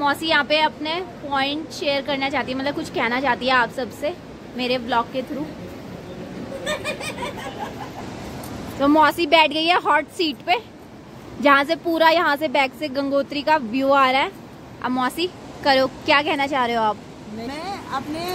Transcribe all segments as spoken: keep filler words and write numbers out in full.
मौसी यहाँ पे अपने पॉइंट शेयर करना चाहती है, मतलब कुछ कहना चाहती है आप सबसे मेरे ब्लॉग के थ्रू। तो मौसी बैठ गई है हॉट सीट पे, जहाँ से पूरा यहाँ से बैक से गंगोत्री का व्यू आ रहा है। अब मौसी करो, क्या कहना चाह रहे हो आप? मैं अपने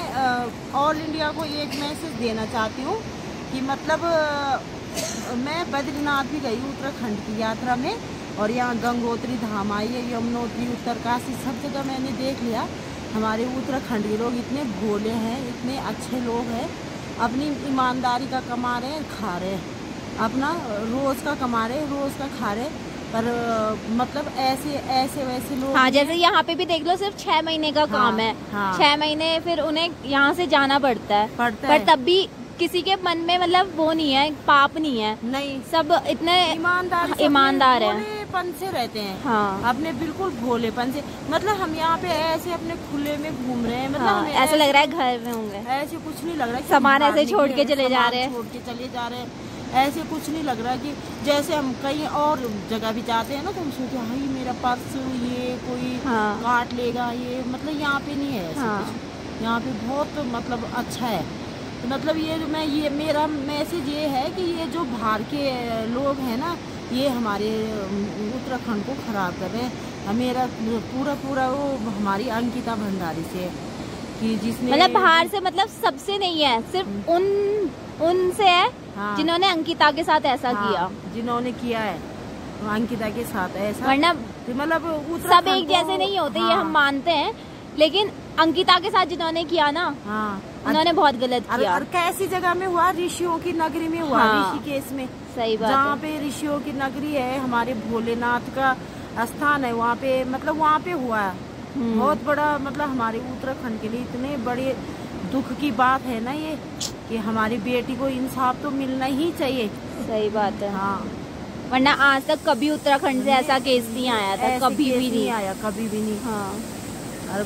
ऑल इंडिया को एक मैसेज देना चाहती हूँ कि मतलब आ, मैं बद्रीनाथ भी गई उत्तराखंड की यात्रा में, और यहाँ गंगोत्री धाम आई है, यमुनोत्री, उत्तरकाशी, सब जगह मैंने देख लिया। हमारे उत्तराखंड के लोग इतने भोले हैं, इतने अच्छे लोग हैं, अपनी ईमानदारी का कमा रहे हैं, खा रहे हैं, अपना रोज़ का कमा रहे, रोज़ का खा रहे, पर मतलब ऐसे ऐसे वैसे लोग। हाँ, जैसे यहाँ पे भी देख लो, सिर्फ छह महीने का काम हाँ, है। हाँ। छह महीने फिर उन्हें यहाँ से जाना पड़ता है, पड़ता पर है। तब भी किसी के मन में मतलब वो नहीं है, पाप नहीं है, नहीं, सब इतने ईमानदार ईमानदार है, भोलेपन से रहते हैं। हाँ, अपने बिल्कुल भोलेपन से, मतलब हम यहाँ पे ऐसे अपने खुले में घूम रहे हैं, मतलब हाँ, हमें ऐसा लग रहा है घर में होंगे, ऐसे कुछ नहीं लग रहा है सामान ऐसे छोड़ के चले जा रहे हैं, छोड़ के चले जा रहे हैं, ऐसे कुछ नहीं लग रहा कि जैसे हम कहीं और जगह भी जाते हैं ना, तो हम सोचते हैं हाई मेरा पर्स ये कोई हाँ, काट लेगा, ये मतलब यहाँ पे नहीं है ऐसे हाँ, कुछ। यहाँ पे बहुत मतलब अच्छा है। तो मतलब ये मैं ये मेरा मैसेज ये है कि ये जो बाहर के लोग हैं ना, ये हमारे उत्तराखंड को खराब कर रहे हैं। मेरा पूरा पूरा वो हमारी अंकिता भंडारी से, कि जिसने मतलब बाहर से, मतलब सबसे नहीं है, सिर्फ उन उनसे है, हाँ, जिन्होंने अंकिता के साथ ऐसा हाँ, किया, जिन्होंने किया है अंकिता के साथ ऐसा, वरना मतलब सब एक जैसे नहीं होते। हाँ, ये हम मानते हैं, लेकिन अंकिता के साथ जिन्होंने किया ना, हाँ, उन्होंने बहुत गलत किया। और कैसी जगह में हुआ? ऋषियों की नगरी में हुआ, हाँ, ऋषिकेश में, सही बात, जहाँ पे ऋषियों की नगरी है, हमारे भोलेनाथ का स्थान है, वहाँ पे मतलब वहाँ पे हुआ है। बहुत बड़ा, मतलब हमारे उत्तराखंड के लिए इतने बड़े दुख की बात है ना ये, कि हमारी बेटी को इंसाफ तो मिलना ही चाहिए। सही बात है। हाँ, वरना आज तक कभी उत्तराखंड से ऐसा केस नहीं आया था, कभी भी नहीं आया, कभी भी नहीं। हाँ, और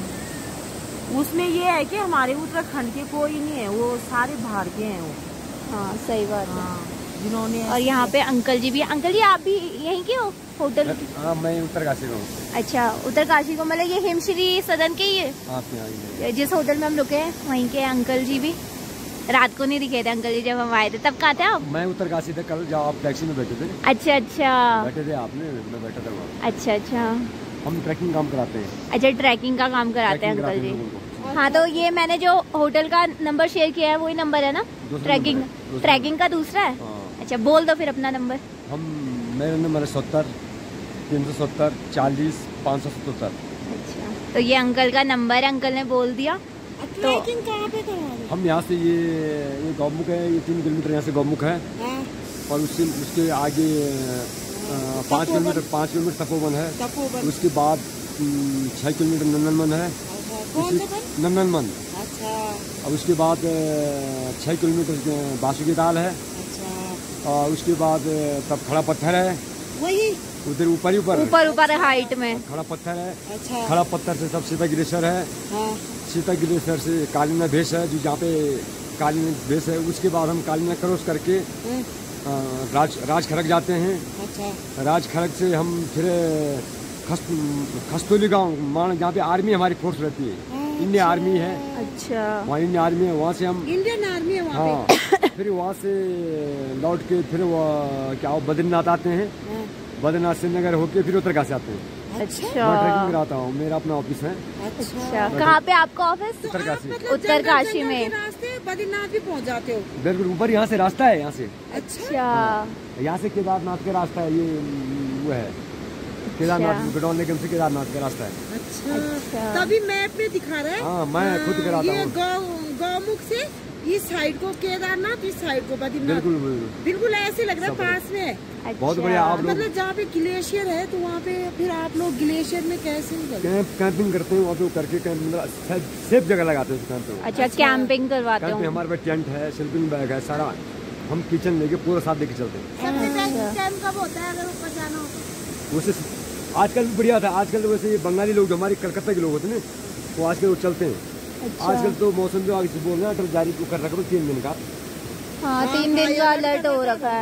उसमें ये है कि हमारे उत्तराखंड के कोई नहीं है, वो सारे बाहर के हैं वो। हाँ, सही बात है। हाँ, जिन्होंने। और यहाँ पे अंकल जी भी, अंकल जी आप भी यहीं के हो होटल? हाँ, मैं उत्तरकाशी में हूँ। अच्छा, उत्तरकाशी को, मतलब ये हिमश्री सदन के ही है, जिस होटल में हम रुके हैं वहीं के अंकल जी भी। रात को नहीं दिखे थे अंकल जी जब हम आए थे, तब कहाँ थे आप? मैं उत्तरकाशी थे कल, जब आप टैक्सी में बैठे थे। अच्छा अच्छा, बैठे थे आपने, मैं बैठा था वहाँ। अच्छा अच्छा, हम ट्रैकिंग काम कराते हैं। अच्छा, ट्रैकिंग का काम कराते हैं अंकल जी। हाँ, तो ये मैंने जो होटल का नंबर शेयर किया है वही नंबर है ना? ट्रैकिंग ट्रैकिंग का दूसरा है? अच्छा, बोल दो फिर अपना नंबर। हम मेरा नंबर है सत्तर तीन सौ सत्तर चालीस पाँच सौ सतहत्तर। अच्छा, तो ये अंकल का नंबर है, अंकल ने बोल दिया। तो कहाँ पे करवा? हम यहाँ से ये ये गौमुख है, ये तीन किलोमीटर यहाँ से गौमुख है, और उसके उसके आगे पाँच किलोमीटर पाँच किलोमीटर तपोवन है, उसके बाद छः किलोमीटर नंदनवन है, नंदनवन। अच्छा, और उसके बाद छः किलोमीटर बासुकी ताल है, और उसके बाद तब खड़ा पत्थर है, वही उधर ऊपर ही ऊपर ऊपर ऊपर हाइट में खड़ा पत्थर है। अच्छा, खड़ा पत्थर से सब सीता गिलेश्वर है, हाँ। सीता गिलेश्वर से कालीना भेष है, जो जहाँ पे कालीना भेष है, उसके बाद हम कालीना क्रॉस करके राज राज खड़क जाते हैं। अच्छा, राज खड़क से हम फिर खस, खस्तौली गाँव मान, जहाँ पे आर्मी हमारी फोर्स रहती है, इंडियन आर्मी है। अच्छा, वहाँ इंडियन आर्मी है, वहाँ से हम इंडियन आर्मी है वहाँ हाँ पे। फिर वहाँ से लौट के फिर वो क्या बद्रीनाथ आते हैं, बद्रीनाथ श्रीनगर होके फिर उत्तरकाशी आते हैं। अच्छा, मैं ट्रैकिंग कराता हूँ, मेरा अपना ऑफिस है। अच्छा, कहाँ पे आपका ऑफिस? उत्तरकाशी। मतलब उत्तरकाशी में रास्ते बद्रीनाथ भी पहुँच जाते हो? बिल्कुल, ऊपर यहाँ से रास्ता है, यहाँ से। अच्छा, यहाँ से केदारनाथ का रास्ता है, ये वो है केदारनाथ, बिडौल निगम से केदारनाथ का रास्ता है। अच्छा, तभी मैप में दिखा रहा है। हाँ, मैं खुद कराता हूँ। गौमुख से इस साइड को केदारनाथ, इस साइड को बद्रीनाथ। बिल्कुल बिल्कुल ऐसे लग रहा है पास में। अच्छा, बहुत बढ़िया। आप लोग मतलब जहाँ पे ग्लेशियर है, तो वहाँ पे फिर आप लोग ग्लेशियर में कैसे कैंप कैंपिंग करते हैं वहाँ पे करके, मतलब सेफ जगह लगाते हैं कैंप पे। अच्छा, कैंपिंग करवाते हैं। हमारे पास टेंट है, स्लीपिंग बैग है, सारा हम किचन लेके पूरा साथ लेके चलते हैं। कैंप कब होता है अगर ऊपर जाना हो? वैसे आजकल भी बढ़िया था, आजकल तो वैसे ये बंगाली लोग हमारे कलकत्ता के लोग होते हैं ना, वो आजकल वो चलते हैं। अच्छा। आजकल तो मौसम जो आगे से बोल रहे हैं, तो जारी कर रखा है तीन दिन का। हाँ, तीन दिन का अलर्ट हो रखा है।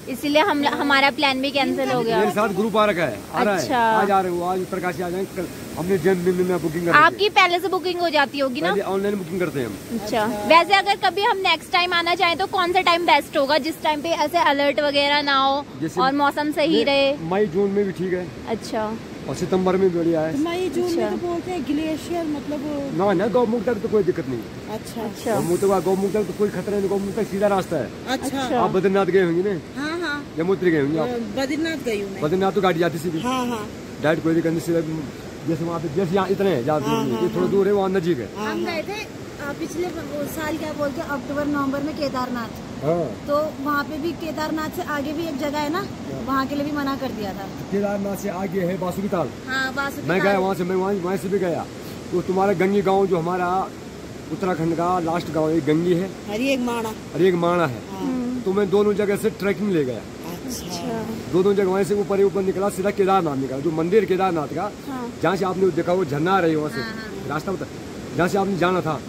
इसलिए हम हमारा प्लान भी कैंसिल हो गया। मेरे साथ ग्रुप आ रखा है, आ रहा अच्छा। है, आज आ रहे हो, आज उत्तरकाशी आ जाएंगे, कल हमने जन्मदिन में बुकिंग कर आपकी पहले से बुकिंग हो जाती होगी ना? ऑनलाइन बुकिंग करते हैं हम। अच्छा, वैसे अगर कभी हम नेक्स्ट टाइम आना चाहें तो कौन सा टाइम बेस्ट होगा, जिस टाइम पे ऐसे अलर्ट वगैरह ना हो और मौसम सही रहे? मई जून में भी ठीक है। अच्छा, और सितंबर में बढ़िया है। मई जून अच्छा। में तो बोलते हैं ग्लेशियर मतलब ना ना गौमुख तक तो कोई दिक्कत नहीं। अच्छा अच्छा, गौमुख तक गौमुख तक तो कोई खतरा नहीं, गौमुख तक सीधा रास्ता है। अच्छा आप बद्रीनाथ गए होंगे ना? हाँ हाँ यमुनोत्री गए होंगे आप? बद्रीनाथ गई हूँ मैं। बद्रीनाथ तो गाड़ी जाती सीधी, हाँ हाँ डायरेक्ट कोई दिक्कत नहीं, सीधा जैसे वहाँ पे जैसे यहाँ इतने हैं ज्यादा दूर नहीं, ये थोड़ा दूर है, वहाँ नजीक है। हम गए थे अ, पिछले वो साल क्या बोलते हैं अक्टूबर नवंबर में केदारनाथ, हाँ। तो वहाँ पे भी केदारनाथ से आगे भी एक जगह है ना, वहाँ के लिए भी मना कर दिया था। केदारनाथ से आगे है बासुकी ताल। हाँ बासुकी मैं ताल। गया वहाँ से, मैं वहाँ वहाँ से भी गया। तो तुम्हारा गंगी गांव जो हमारा उत्तराखंड का लास्ट गांव है, गंगी है हरी एक माणा। और एक माणा है। तो मैं दोनों जगह से ट्रैकिंग ले गया, अच्छा दोनों जगह वहीं से ऊपर ही ऊपर निकला, सीधा केदारनाथ निकला, जो मंदिर केदारनाथ का जहाँ से आपने देखा वो झरना आ रही है वहाँ से रास्ता बता, जहाँ से आपने जाना था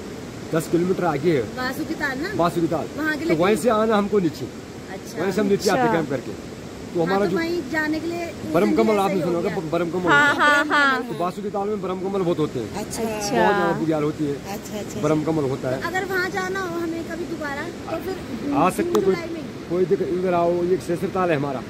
दस किलोमीटर आगे है बासुकी ताल ना, बासुकी ताल। वहाँ के तो लिए वहीं से आना हमको नीचे, अच्छा वहीं से हम नीचे आते कैंप करके। तो हमारा हाँ, तो जो वहीं जाने के लिए बरम कमल ऐसा आपने ही हो सुना होगा, गया। बरम कमल हाँ होता है। हाँ हाँ। तो बासुकी ताल में बरम कमल बहुत होते हैं, अच्छा बहुत ज्यादा बुग्याल होती है, अच्छा अच्छा बरम कमल होता है। अगर वहाँ जाना हो हमें कभी दोबारा तो फिर आ सकते जून कोई जुलाई में। कोई दिक्कत, इधर आओ, ये सेसर ताल है हमारा,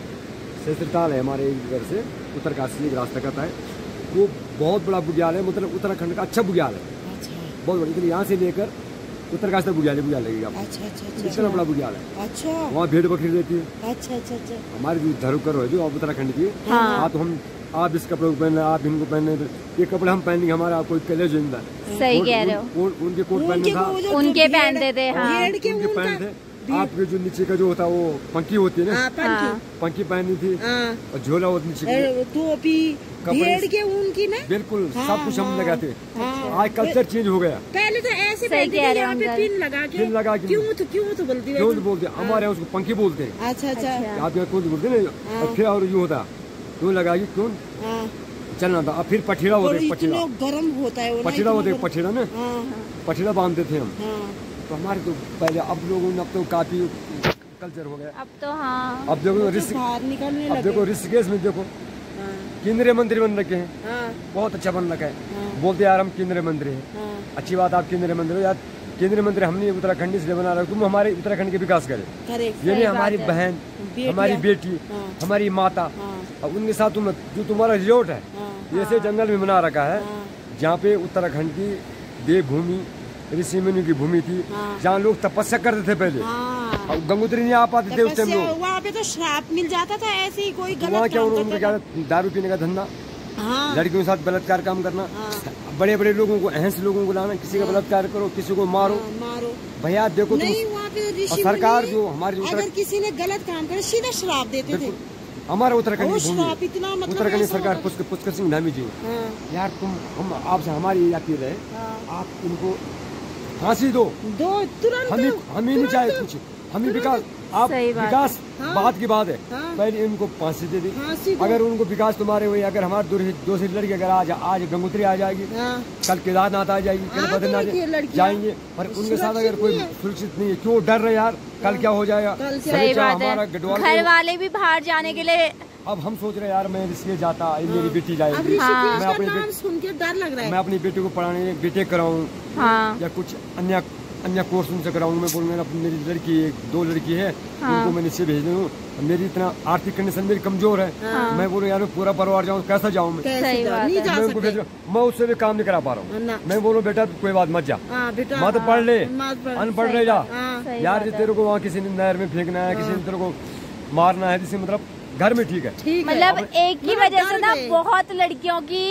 सेसर ताल है हमारे इधर से उत्तरकाशी एक रास्ता करता है, वो बहुत बड़ा बुग्याल है, मतलब उत्तराखंड का अच्छा बुग्याल है, बहुत बड़ा। इधर यहाँ से लेकर उत्तरकाशी तक बुग्याल बुग्याल लगेगा, अच्छा अच्छा इतना बड़ा बुग्याल है। अच्छा वहाँ भेड़ बकरी रहती है, अच्छा अच्छा अच्छा हमारी जो धरोहर है जो उत्तराखंड की। हाँ। हाँ, तो हम आप इस कपड़े को पहन रहे, आप इनको पहन रहे, ये कपड़े हम पहनेंगे, हमारा कोई कलेज होगा। सही कह रहे हो। उनके कोट पहनने था, उनके पहनते थे, हाँ। भेड़ के उनके ऊन पहन का थे। आपके जो नीचे का जो होता है वो पंखी होती है ना, हाँ, पंखी। पंखी पहनी थी हाँ। और झोला होता नीचे की। अरे, टोपी कपड़े- भेड़ के ऊन की ना। बिल्कुल हाँ, सब कुछ हम हाँ, लगाते। हाँ। आज कल्चर चेंज हो गया, पहले तो ऐसे सही पहनते कह थे, रहे हो यहाँ पे अंकल। पिन लगा के पिन लगा के- क्यों तो क्यों तो बोलती क्यों है। बोलते हैं, हमारे यहाँ उसको पंखी बोलते हैं, अच्छा अच्छा अच्छा। आप यहाँ कौन बोलते हैं ना। और फिर और यूँ होता क्यों लगा के क्यों हाँ। चलना था। अब फिर पठेड़ा और होते, पठेड़ा इतना गर्म होता है वो ना, पठेड़ा इतना होते, गर्म। पठेड़ा ना, हाँ पठेड़ा बांधते थे हम। हाँ तो हमारे तो पहले, अब लोगों ने अब तो काफी कल्चर हो गया। अब तो हाँ। अब देखो तो ऋषि, बाहर निकलने अब लगे। देखो ऋषिकेश में देखो हाँ केंद्रीय मंदिर बन रखे हैं, हाँ बहुत अच्छा बन रखा है। हाँ। बोलते यार हम केंद्रीय मंदिर है, हाँ अच्छी बात, आप केंद्रीय मंदिर हो यार। केंद्रीय मंदिर हमने उत्तराखंड इसलिए बना रहा है तुम हमारे उत्तराखंड के विकास करे, करेक्ट। ये नहीं सही बात हमारी है। बहन, बेटियां। हमारी बेटी, हाँ। हमारी माता, हाँ और उनके साथ तुम जो तुम्हारा रिजोर्ट है हाँ ये ऐसे जंगल में बना रखा है, हाँ। जहाँ पे उत्तराखंड की देवभूमि ऋषि मुनि की भूमि थी, हाँ। जहाँ लोग तपस्या करते थे पहले। हाँ। और गंगोत्री नहीं आ पाते थे उस टाइम तपस्या- लोग। वहाँ पे तो श्राप मिल जाता था ऐसे ही, कोई तो गलत वहाँ क्या काम उनका क्या करता दारू पीने का धंधा, था। हाँ लड़कियों के साथ बलात्कार काम करना, हाँ। बड़े बड़े लोगों को, अहंस लोगों को लाना, किसी का बलात्कार करो, किसी को मारो। हाँ, मारो। भैया देखो तुम, नहीं वहाँ पे ऋषि और सरकार मुनि, जो हमारी अगर उत्तराखंड, किसी ने गलत काम करे सीधा श्राप देते थे। बिल्कुल हमारा उत्तराखंड वो की भूमि श्राप है। इतना मतलब उत्तराखंड ऐसा सरकार होता- पुष्कर पुष्कर सिंह धामी जी, हाँ यार तुम हम आपसे हमारी याद रहे, हाँ। आप इनको फांसी दो, दो तुरंत हम ही हम ही नहीं चाहे तुरंत- कुछ, हम ही विकास, आप सही बात विकास हाँ। बात की बात है, हाँ। पहले इनको फांसी दे दी। फांसी दो। अगर उनको विकास तुम्हारे हुए, अगर हमारे दो दूसरी लड़की अगर आज आज गंगोत्री आ जाएगी, हाँ कल केदारनाथ आ जाएगी, कल आ तो बद्रीनाथ रही है लड़कियां। जाएंगे, पर उनके साथ अगर कोई सुरक्षित नहीं है। सुरक्षित नहीं है, क्यों डर रहे यार, कल क्या हो जाएगा। कल क्या- भले सही चाहे बात हमारा है, गढ़वाल घर को- वाले भी बाहर जाने के लिए। अब हम सोच रहे यार मैं इसलिए जाता, ये मेरी बेटी अब जाएगी, ऋषिकेश हाँ। मैं का अपनी नाम बेटी, सुन के डर लग रहा मैं है। अपनी बेटी को पढ़ाने बीटेक कराऊं हाँ या कुछ अन्य अन्य कोर्स उनसे कराऊं। मैं बोलूँ मेरा मेरी लड़की एक दो लड़की है, हाँ। उनको मैं नीचे भेज दूँ, मेरी इतना आर्थिक कंडीशन मेरी कमजोर है, हाँ। मैं बोलूँ यार मैं पूरा परिवार जाऊँ, कैसा जाऊँ मैं, कैसे सही जा- बात नहीं है। जा मैं उनको भेज सकते। रहा हूं, मैं उससे भी काम नहीं करा पा रहा हूँ। ना। मैं बोलूँ बेटा कोई बात मत जा, हाँ बेटा मत पढ़ ले, मत पढ़। अनपढ़ सही रह जा बात हाँ सही यार, बात जिस है। तेरे को वहाँ किसी ने नहर में फेंकना है, किसी ने तेरे को मारना है, जिससे मतलब घर में ठीक है। ठीक है। मतलब एक की मतलब वजह से डर ना गए। बहुत लड़कियों की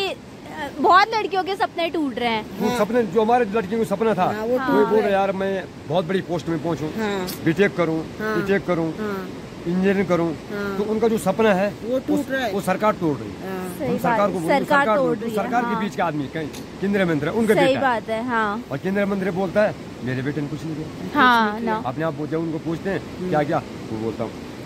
बहुत लड़कियों के सपने टूट रहे हैं। वो सपने जो हमारे लड़कियों को सपना था, हाँ, वो वो टूट बोल रहे। यार मैं बहुत बड़ी पोस्ट में पहुंचूं, हाँ बीटेक करूं, हाँ। बीटेक करूं, हाँ इंजीनियरिंग करूं, हाँ। तो उनका जो सपना है वो टूट उस- रहा है। वो सरकार तोड़ रही है। हाँ। सही हम बात सरकार है, को बोल- सरकार सरकार तोड़ बोल- रही है, सरकार के हाँ। बीच के आदमी कहीं केंद्रीय मंत्री है, उनका सही बेटा है। बात है, हाँ और केंद्रीय मंत्री बोलता है मेरे बेटे ने कुछ नहीं किया। हाँ ना अपने आप जब उनको पूछते हैं क्या क्या, वो बोलता हूँ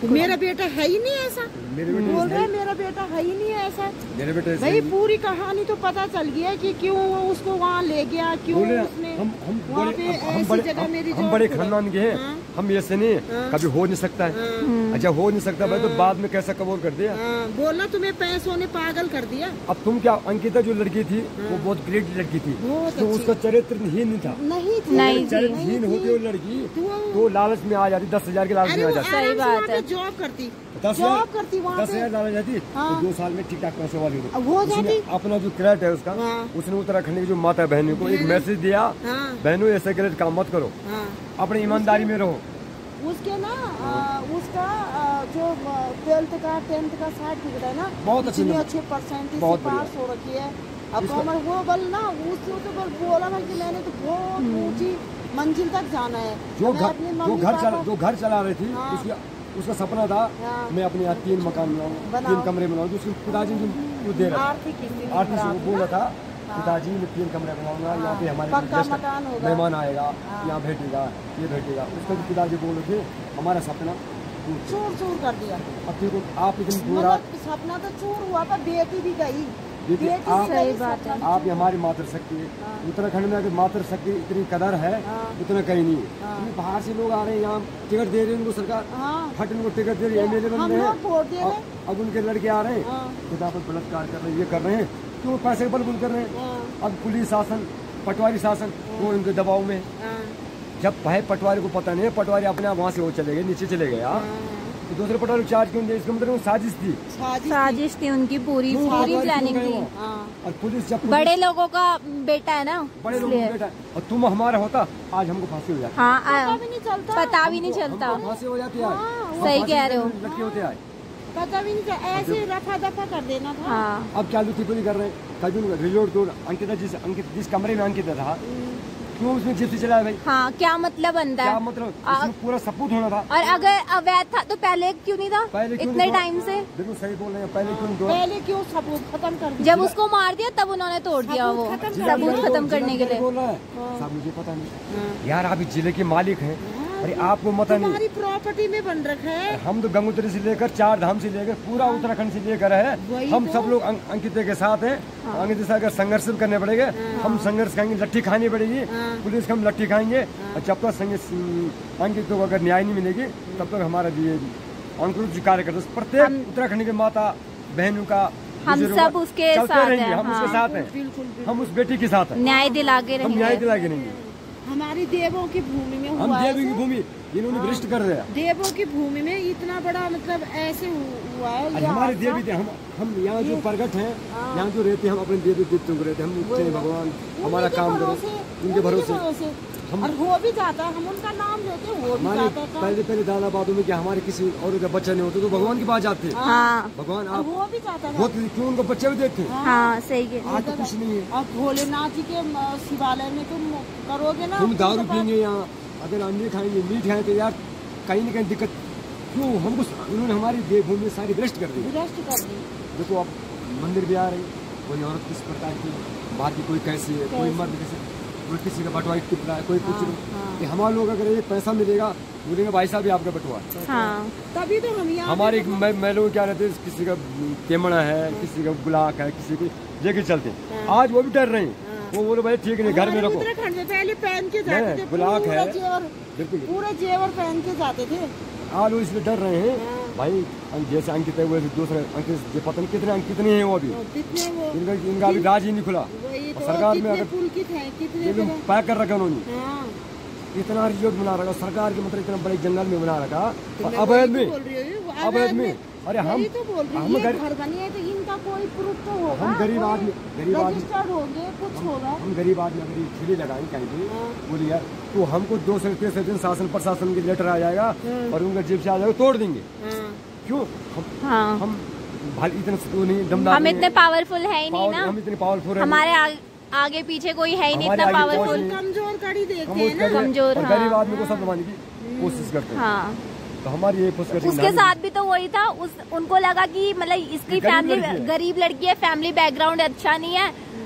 मेरा बेटा है ही नहीं ऐसा, मेरे बेटे बोल रहे मेरा बेटा है ही नहीं ऐसा। मेरे बेटे भाई पूरी कहानी तो पता चल गया कि क्यों वो उसको वहाँ ले गया, क्यों उसने हम हम वहाँ बड़े पे हम ऐसी बड़े जगह मेरी हम जॉब बड़े करा। खानदान के हैं, हाँ। हम ऐसे नहीं, हाँ। कभी हो नहीं सकता है। अच्छा हो नहीं सकता भाई, तो बाद में कैसा कबूल कर दिया। हाँ, बोला तुम्हें पैसों ने पागल कर दिया। अब तुम क्या, अंकिता जो लड़की थी वो बहुत ग्रेट लड़की थी, बहुत तो अच्छी। उसका चरित्र ही नहीं था। नहीं थी, नहीं थी। चरित्रहीन होती वो लड़की तो- तो लालच में आ जाती, दस हजार के लालच अरे में आ वो जाती। सही आराम से बात वहाँ पे है। जॉब करती, दस जॉब हजार करती वहाँ दस पे। हजार लालच जाती हाँ। तो दो साल में ठीक ठाक पैसे वाली होती। अब हो उसने जाती। अपना जो क्रेडिट है उसका, हाँ। उसने उत्तराखंड की जो माता बहनों को एक मैसेज दिया, हाँ बहनों ऐसे गलत काम मत करो, हाँ। अपनी ईमानदारी में रहो। उसके ना आ, उसका आ, जो ट्वेल्थ का टेंथ का सर्टिफिकेट है ना, बहुत अच्छे इतने नंबर। अच्छे परसेंटेज बहुत से पास हो रखी है। अब इसका- कॉमर्स वो बल ना उससे तो बल बोला ना कि मैंने तो बहुत ऊंची मंजिल तक जाना है। जो मैं घर अपने जो मम्मी घर चला पापा- जो घर चला रही थी, हाँ। उसका उसका सपना था हाँ। मैं अपने यहाँ तीन मकान बनाऊँ, बनाऊं। तीन कमरे बनाऊँ, जो उसके पिताजी ने वो दे रहा आर्थिक स्थिति आर्थिक खराब से थी बोला ना। था, पिताजी मैं तीन कमरे बनाऊंगा, यहाँ पे हमारे पक्का गेस्ट मकान होगा। मेहमान आएगा, हाँ। यहाँ बैठेगा, ये बैठेगा। उसका भी पिताजी बोले थे हमारा सपना चूर चूर कर दिया। अब देखो आप इतनी बुरा, मतलब सपना तो चूर हुआ पर बेटी भी गई, देखिए बेटी आप भी सही गई, बात है। सपना आप भी चूर हमारी मातृशक्ति है। हाँ। उत्तराखंड में अगर मातृशक्ति इतनी कदर है हाँ। उतना कहीं नहीं है। हाँ। क्योंकि बाहर से लोग आ रहे हैं, यहाँ टिकट दे रही है उनको सरकार, हाँ। फट उनको टिकट दे रही है, एमएलए बन हम रहे लोग वोट दे हैं। रहे अब- अब उनके लड़के आ रहे हैं, हाँ। खुदा पर बलात्कार कर रहे हैं, ये कर रहे हैं, क्यों पैसे बल बुल कर रहे हैं। हाँ। अब पुलिस शासन, पटवारी शासन वो उनके दबाव में। हाँ। जब भाई पटवारी को पता नहीं है, पटवारी अपने आप वहाँ से वो चले गए, नीचे चले गए यार, हाँ। तो दूसरे पटवारी को चार्ज क्यों दिया? इसका मतलब वो साजिश थी। साजिश थी। साजिश थी उनकी पूरी क्यों पूरी पटवारी प्लानिंग क्यों गए थी। वो? हाँ। और पुलिस जब पुलिस- बड़े लोगों का बेटा है ना, बड़े लोगों इसलिए। को बेटा, और तुम हमारा होता आज हमको फांसी हो जाती। हाँ पता आ, भी नहीं चलता, पता भी नहीं हमको- चलता। हमको फांसी हो जाती है आज। हाँ, हम सही फांसी कह रहे हो। पे लटके होते आज। पता भी नहीं चलता, ऐसे रफा दफा कर देना था। हाँ अब क्या लुत्ती कर रहे हैं, कल रिजोर्ट तो अंकिता जिस अंकित जिस कमरे में अंकिता था, क्यों उसने जिप्सी चलाया भाई? हाँ, क्या मतलब बनता क्या है? मतलब, आ- उसमें पूरा सबूत होना था। और अगर अवैध था तो पहले क्यों नहीं था? पहले क्यों इतने नहीं टाइम से बिल्कुल सही बोल रहे हैं, पहले क्यों नहीं तोड़ा? पहले क्यों सबूत खत्म कर दिया? जब उसको मार दिया तब उन्होंने तोड़ दिया वो सबूत खत्म कर जिला सबूत अधिकारी खत्म बोल- करने के जिला लिए। अधिकारी बोल रहा है, हाँ। साहब मुझे पता नहीं हाँ। यार, आप इस जिले के मालिक हैं, अरे आपको मता नहीं। तुम्हारी प्रॉपर्टी में बन रखा है। हम तो गंगोत्री से लेकर चार धाम से लेकर पूरा उत्तराखंड से लेकर है, वही हम तो। सब लोग अं, अंकिता के साथ हैं। अंकिता से अगर संघर्ष करने पड़ेगा, हम संघर्ष खाएंगे, लट्ठी खानी पड़ेगी, हाँ। पुलिस को हम लट्ठी खाएंगे, और जब तक संघर्ष अंकित को अगर न्याय नहीं मिलेगी तब तक हमारा ये अंकुर जो कार्यकर्ता प्रत्येक हम- उत्तराखंड के माता बहनों का हम बुजुर्गों सब का उसके चलते साथ रहेंगे, हैं, हम हाँ। उसके साथ हैं, बिल्कुल बिल्कुल। हम उस बेटी के साथ हैं, न्याय दिला के हम न्याय रहेंगे। दिला के नहीं। हमारी देवों की भूमि में हम हुआ है देवी की ऐसे। भूमि इन्होंने भ्रष्ट कर दिया। देवों की भूमि में इतना बड़ा मतलब ऐसे हु- हुआ है अरे ये हमारे हादसा। देवी थे, हम हम यहाँ जो ये- प्रगट हैं, हाँ। यहाँ जो रहते हैं, हम अपने देवी देवताओं को रहते हैं, हम उठते हैं भगवान, हमारा उन्हीं के काम करो, भरोसे, उनके उन्हीं के भरोसे। भरोसे। हम- और हो भी जाता है, हम उनका नाम लेते हैं, हो भी हमारे जाता था। पहले पहले दादा बादों में क्या हमारे किसी और का बच्चा नहीं होता तो भगवान के पास जाते हैं, हाँ भगवान और आप हो भी जाता था। बहुत क्यों उनका बच्चा भी देखते हैं। हाँ सही है। आज तो कुछ नहीं है, और भोलेनाथ जी के म, शिवालय में तुम करोगे ना, तुम दारू उनके पास- पियेंगे यहाँ, अगर अंडे खाएंगे, मीट खाएंगे, तो यार कहीं ना कहीं दिक्कत क्यों? हमको उन्होंने हमारी देवभूमि सारी भ्रष्ट कर दी। भ्रष्ट कर दी। देखो अब मंदिर भी आ रही, कोई औरत किस प्रकार की, बाहर की कोई कैसी है, कोई कैसी? मर्द कैसे, कोई किसी का बटवा टिपला है, कोई कुछ हाँ, नहीं। हाँ। कि हमारे लोग अगर ये पैसा मिलेगा बोलेंगे भाई साहब ये आपका बटवा है। हाँ तभी तो हम यहाँ हमारे पे- मैं मैं लोग क्या रहते हैं, किसी का तेमड़ा है, किसी का गुलाक है, किसी को लेके चलते हैं। हाँ। आज वो भी डर रहे हैं, हाँ। वो बोले भाई ठीक है घर में हमारे रखो। उत्तराखंड में पहले पहन के जाते नहीं, थे, गुलाक पूरा है। जेवर, बिल्कुल पूरे जेवर पहन के जाते थे। आज वो इसलिए डर रहे हैं हाँ। भाई, जैसे अंकित है वैसे दूसरे अंकित, ये पता नहीं कितने कितने हैं वो अभी, और कितने वो इनका इनका अभी राज ही नहीं खुला। वही और तो सरकार में कितने अगर पुलकित हैं, कितने ये भी तरह- पैक कर रखा उन्होंने, हाँ। इतना रिजोर्ट बना रखा सरकार के, मतलब इतना बड़े जंगल में बना रखा, तो और मैं अवैध वही में तो बोल रही हूँ, अवैध अवैध में में। अरे हम वही तो बोल रही हम हूँ, ये गरीब घर बनी है तो इनका कोई प्रूफ तो होगा, हम गरीब कोई आदमी गरीब आदमी रजिस्टर्ड होंगे, कुछ होगा। हम गरीब आदमी अगर ये ठेले लगाएंगे कहीं पे, हाँ। बोले यार तो हमको दो सौ तेरह दिन शासन प्रशासन के लेटर आ जाएगा हाँ। और उनका जेब से आ जाएगा, तोड़ देंगे। हाँ। क्यों? हम हाँ हम भाई इतने वो नहीं दमदार हम नहीं इतने हैं। पावरफुल है ही नहीं पावर- ना, हम इतने पावरफुल है हमारे आगे, आगे पीछे कोई है ही नहीं हमारे इतना आगे कोई पावरफुल। नहीं। कमजोर कड़ी देखते हम हैं उसका ना। कमजोर, और हाँ। गरीब आदमी को सब दबाने की कोशिश करते हैं। हाँ तो हमारी ये कोशिश करते हैं उसके कि साथ भी तो वही था, उस उनको लगा कि मतलब इसकी गरीब फैमिली लड़की है। गरीब लड़की है, फैमिली बैकग्राउंड अच्छा नहीं है,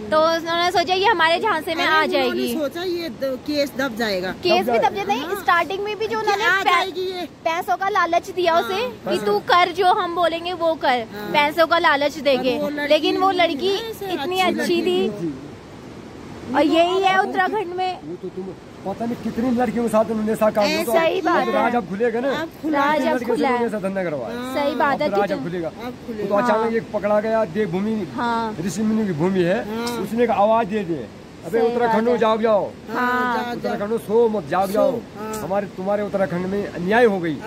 तो उन्होंने सोचा ये हमारे झांसे में आ जाएगी। सोचा ये केस दब जाएगा। केस भी दब जाता है। स्टार्टिंग में भी जो उन्होंने पैसों का लालच दिया उसे कि तू कर जो हम बोलेंगे वो कर, पैसों का लालच देके, लेकिन वो लड़की इतनी अच्छी थी। और यही है उत्तराखंड में, वो तो तुम पता नहीं कितनी लड़कियों के साथ उन्होंने ऐसा काम किया। सही बात है। राज अब खुलेगा ना, राज अब खुला है, धंधा करवा। सही बात है। राज अब खुलेगा। तो अचानक एक पकड़ा गया देवभूमि, ऋषि मुनि की भूमि है, उसने एक आवाज दे दी, अबे उत्तराखंड में जाग जाओ, उत्तराखंड में सो मत, जाग जाओ, हमारे तुम्हारे उत्तराखंड में अन्याय हो गई।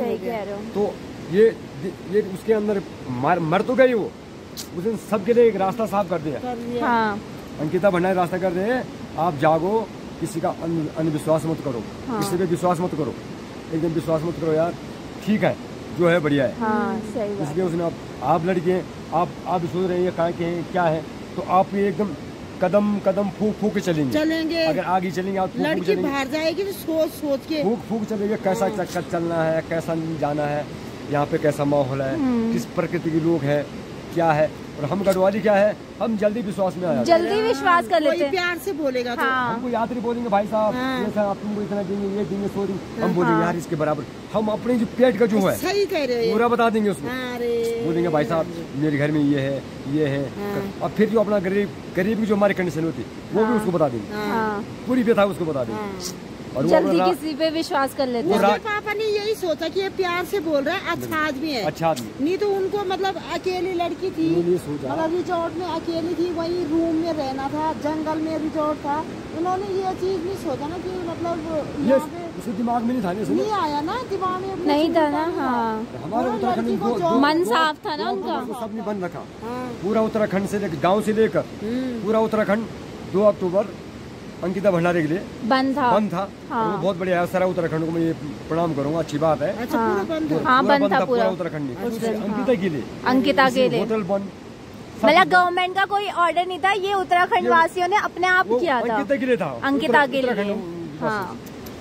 तो ये ये उसके अंदर मर तो गई वो, उसने सबके लिए एक रास्ता साफ कर दिया। अंकिता भंडारी रास्ता कर रहे हैं, आप जागो, किसी का अंधविश्वास मत करो, हाँ। किसी पे विश्वास मत करो, एकदम विश्वास मत करो यार, ठीक है जो है बढ़िया है। हाँ, सही बात। इसलिए उसने आप, आप लड़के हैं, आप आप सोच रहे हैं कहाँ के हैं क्या है, तो आप ये एकदम कदम कदम फूक फूक के चलेंगे चलेंगे अगर आगे चलेंगे आप फूक लड़की बाहर जाएगी तो सोच सोच के फूक फूक चलेंगे, कैसा चक्कर चलना है, कैसा जाना है, यहाँ पे कैसा माहौल है, किस प्रकृति के लोग हैं, क्या है। और हम गढ़वाली क्या है, हम जल्दी विश्वास में आ जाते, जल्दी विश्वास कर लेते हैं। प्यार से बोलेगा तो हाँ। हमको यात्री बोलेंगे भाई साहब हाँ। ये सर आप तुमको इतना देंगे, ये देंगे, सो देंगे, हम बोलेंगे हाँ। यार इसके बराबर, हम अपने जो पेट का जो है सही कह रहे हैं, पूरा बता देंगे उसको, बोलेंगे भाई साहब मेरे घर में ये है ये है हाँ। और फिर जो अपना गरीब गरीब की जो हमारी कंडीशन होती वो भी उसको बता देंगे, पूरी व्यथा उसको बता देंगे। और जल्दी किसी पे विश्वास कर लेते हैं। पापा ने यही सोचा कि ये प्यार से बोल रहा है, अच्छा आदमी है, अच्छा आदमी नहीं तो उनको मतलब अकेली लड़की थी, मतलब रिजॉर्ट में अकेली थी, वही रूम में रहना था, जंगल में रिजॉर्ट था, उन्होंने ये चीज नहीं सोचा ना कि मतलब ये उसके दिमाग में नहीं था, नहीं आया ना दिमाग में, नहीं था ना। हाँ, हमारे उत्तराखंड में मन साफ था ना उनका, सबने बंद रखा पूरा उत्तराखंड से लेकर गाँव से लेकर पूरा उत्तराखंड दो अक्टूबर अंकिता भंडारी के लिए बंद था बंद था हाँ। वो बहुत बढ़िया है, सारा उत्तराखंड को मैं ये प्रणाम करूंगा, अच्छी बात है। अच्छा, हाँ, पूरा बंद हाँ, बंद था पूरा उत्तराखंड में अंकिता के लिए, अंकिता के लिए होटल बंद, मतलब गवर्नमेंट का कोई ऑर्डर नहीं था, ये उत्तराखंड वासियों ने अपने आप किया था, अंकिता के लिए था, अंकिता के लिए। हाँ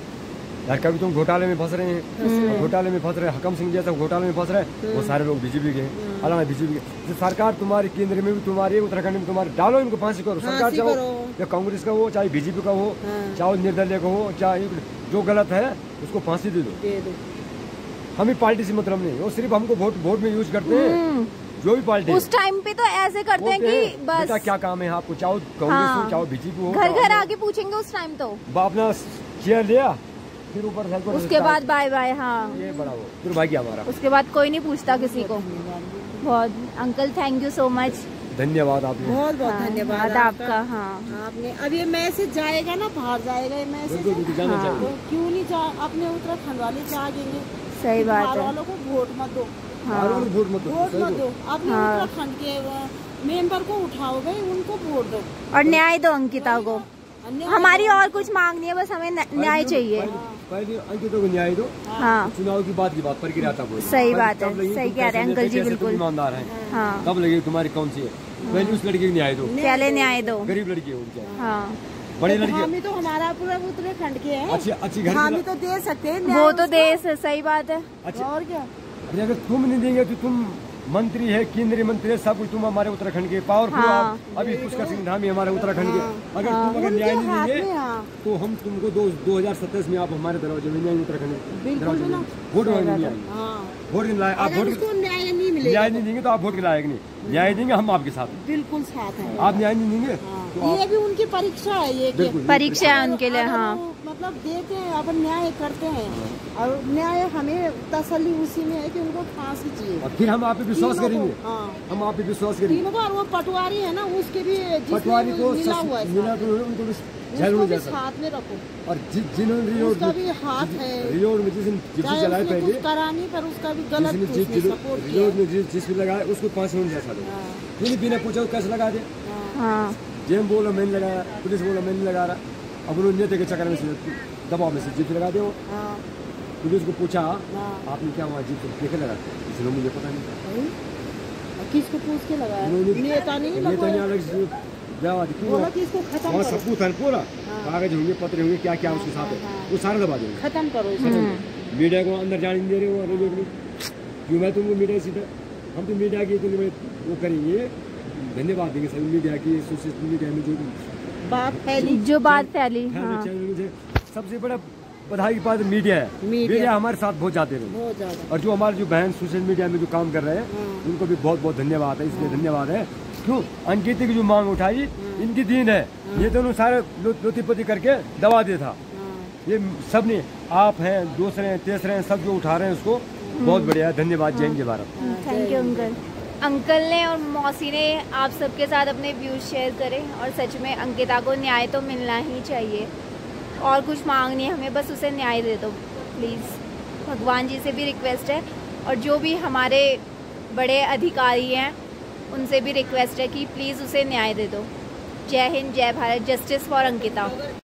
यार कभी तुम घोटाले में फंस रहे हैं, घोटाले में फंस रहे हैं, हकम सिंह जैसा घोटाले में फंस रहे हैं, वो सारे लोग बीजेपी के हैं, अलावा बीजेपी के। सरकार तुम्हारी केंद्र में भी तुम्हारी, उत्तराखंड में तुम्हारे, डालो इनको फांसी करो, सरकार चाहो या कांग्रेस का हो, चाहे बीजेपी का हो, चाहे निर्दलीय का हो, चाहे जो गलत है उसको फांसी दे दो। हमें पार्टी से मतलब नहीं, वो सिर्फ हमको वोट वोट में यूज करते हैं, जो भी पार्टी उस टाइम पे तो ऐसे करते हैं कि बस क्या काम है आपको, चाहे कांग्रेस हो चाहे बीजेपी हो, घर घर आके पूछेंगे उस टाइम तो अपना चेयर लिया, फिर ऊपर से उसके बाद बाय बाय। हाँ, ये बड़ा वो फिर भाई क्या हमारा, उसके बाद कोई नहीं पूछता किसी को। बहुत uncle thank you so much, धन्यवाद आपने, बहुत बहुत धन्यवाद आपका। हाँ, आपने अब ये मैसेज जाएगा ना, बाहर जाएगा ये मैसेज, तो क्यों नहीं जा, अपने उत्तराखंड वाले जागेंगे। सही बात है, वालों को वोट मत दो, वोट मत दो, वोट मत दो, अपने उत्तराखंड के मेंबर को उठाओ गए, उनको वोट दो और न्याय दो अंकिता को। हमारी और कुछ मांग नहीं है, बस हमें न्याय चाहिए। पहले अंकिता को न्याय दो। हाँ, चुनाव की बात की बात पर गिरा था वो, सही बात है, सही कह रहे हैं अंकल जी, बिल्कुल ईमानदार है। हाँ, तब लगे तुम्हारी कौन सी है, पहले उस लड़की को न्याय दो, पहले न्याय दो, गरीब लड़की है उनकी। हाँ, बड़ी लड़की हामी तो हमारा पूरा उत्तराखंड के है, अच्छी अच्छी घर हामी तो दे सकते हैं, वो तो दे, सही बात है। और क्या, अगर तुम नहीं देंगे तो तुम मंत्री है, केंद्रीय मंत्री है, सब कुछ तुम हमारे उत्तराखंड के पावरफुल। हाँ, अभी पुष्कर सिंह धामी हमारे उत्तराखंड के, अगर हाँ, तुम अगर न्याय नहीं देंगे तो हम तुमको दो दो हजार सत्ताईस में आप हमारे दरवाजे में न्याय उत्तराखंड दरवाजे में वोट मांगने नहीं आएंगे, वोट नहीं लाए आप, वोट न्याय नहीं मिलेगा, न्याय नहीं देंगे तो आप वोट के लायक नहीं, न्याय देंगे हम आपके साथ, बिल्कुल साथ है। आप न्याय नहीं देंगे तो ये भी उनकी परीक्षा है, ये परीक्षा है उनके लिए। हाँ, मतलब देते हैं, अपन न्याय करते हैं, और न्याय हमें तसल्ली उसी में है कि उनको फांसी चाहिए, और फिर हम आप पे विश्वास करेंगे, हम आप पे विश्वास करेंगे। तीनों बार वो पटवारी है ना, उसके भी पटवारी को मिला हुआ मिला तो उनको भी साथ में रखो, और जिन्होंने रियोड उसका भी हाथ है, रियोड में जिसने जिप्सी चलाए पहले करानी पर उसका भी गलत रियोड में जिस लगाया उसको पाँच मिनट जैसा दो, फिर बिना पूछा कैसे लगा दे। जेम बोलो मैंने लगाया, पुलिस बोलो मैंने लगा रहा, अब उन्होंने नेता के चक्कर में से दबाव में से जिप्सी लगा दे। पुलिस को पूछा आपने क्या वहाँ जिप्सी देखे लगा, इसलिए मुझे पता नहीं किसको पूछ के लगाया, नेता नहीं नेता वहाँ सबूत है पूरा, कागज होंगे, पत्र होंगे, क्या क्या उसके साथ है, वो सारा दबा देंगे, खत्म करो। मीडिया को अंदर जाने नहीं दे रहे हो, क्यों मैं तुमको मीडिया सीधा, हम तो मीडिया की वो करेंगे धन्यवाद देंगे सभी मीडिया की, सोशल मीडिया में जो बात फैली, जो बात फैली, हाँ। मुझे सबसे बड़ा बधाई की बात मीडिया है। मीडिया, मीडिया हमारे साथ बहुत जाते रहे, बहुत ज्यादा। और जो हमारे जो बहन सोशल मीडिया में जो काम कर रहे हैं, हाँ। उनको भी बहुत बहुत धन्यवाद है, इसलिए धन्यवाद है। क्यों अंकित की जो मांग उठाई, हाँ। इनकी दीन है, हाँ। ये दोनों सारे लोतीपति करके दबा दिया था, ये सब ने, आप हैं, दूसरे हैं, तीसरे हैं, सब जो उठा रहे हैं उसको, बहुत बढ़िया, धन्यवाद। जय हिंद जय Bharat. Thank you uncle. Uncle ने और मौसी ने आप सबके साथ अपने व्यूज शेयर करें, और सच में अंकिता को न्याय तो मिलना ही चाहिए, और कुछ मांग नहीं हमें, बस उसे न्याय दे दो प्लीज़। भगवान जी से भी रिक्वेस्ट है, और जो भी हमारे बड़े अधिकारी हैं उनसे भी रिक्वेस्ट है कि प्लीज़ उसे न्याय दे दो। जय हिंद जय भारत। Justice for Ankita.